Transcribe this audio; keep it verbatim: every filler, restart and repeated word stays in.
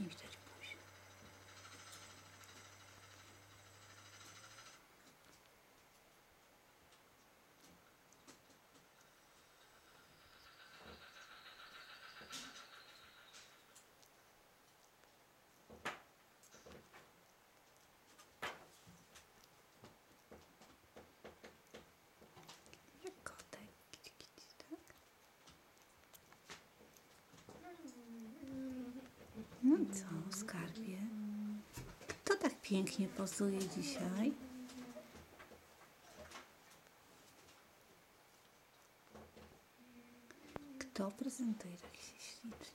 nie widać buzi. Jak kotek, kici, kici, tak? No co, skarbie? Kto tak pięknie pozuje dzisiaj? Kto prezentuje taki się ślicznie?